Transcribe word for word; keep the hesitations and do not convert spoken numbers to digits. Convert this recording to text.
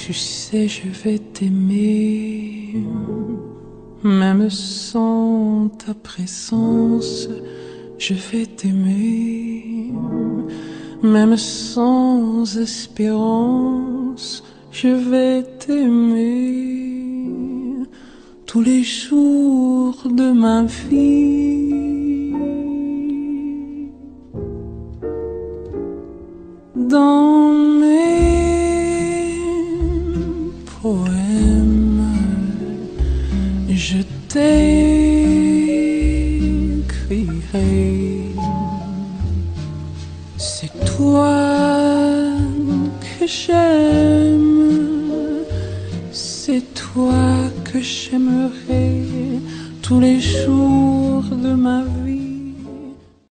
Tu sais, je vais t'aimer, même sans ta présence. Je vais t'aimer, même sans espérance. Je vais t'aimer tous les jours de ma vie. Dans mes poèmes, je t'écrirai. C'est toi que j'aime, c'est toi que j'aimerai tous les jours de ma vie.